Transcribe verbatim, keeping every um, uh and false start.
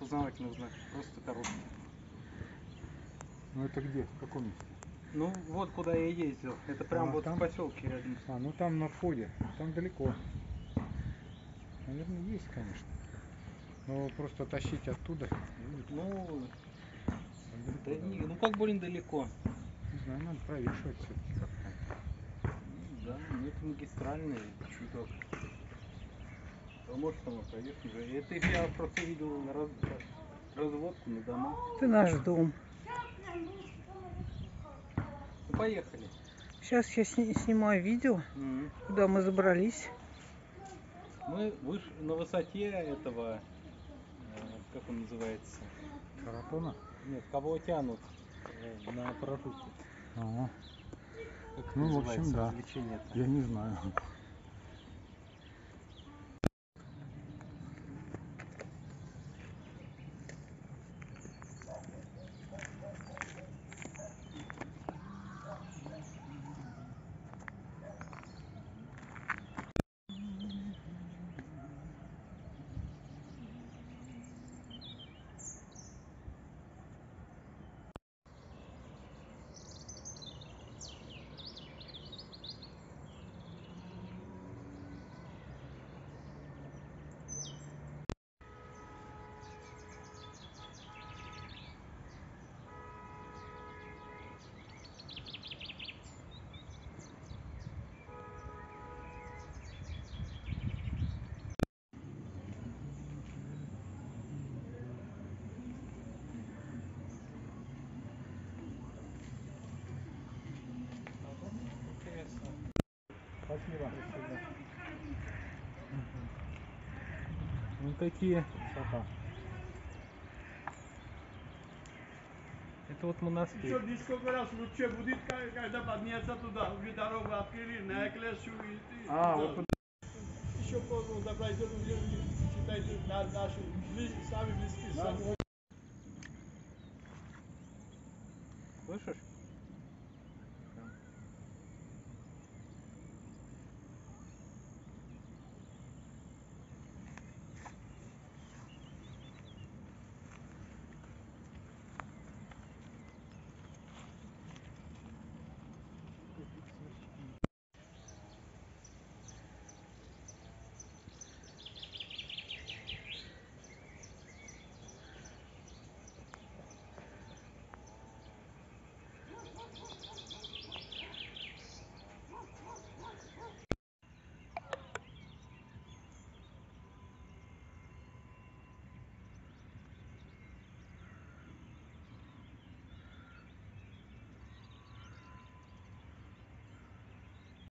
опознавательных знаков, просто коробки. Ну это где? В каком месте? Ну вот куда я ездил. Это прям А, вот там? в поселке рядом. А, ну там на входе. Там далеко. Наверное, есть, конечно. Но просто тащить оттуда. Ну, далеко, да не, ну как больно далеко. Не знаю, надо провешивать все-таки как-то. Ну, да, ну это магистральный чуток. А может там повешен же. Это их я просто видел на раз... разводку на дома. Это наш дом. Ну поехали. Сейчас я сни снимаю видео, Mm-hmm. куда мы забрались. Мы выше на высоте этого, э, как он называется? Таратона? Нет, кого тянут э, на парашюте. Ага. Как Ну, в называется общем, да. развлечение-то? Я не знаю. Спасибо. Ну такие. Высота. Это вот монастырь. Еще несколько раз лучше будет, когда подняться туда, уже дорогу открыли, на Эклесию идти. А, вот туда. Еще полгода пройдет, уже считайте, наши самые близкие. Слышишь?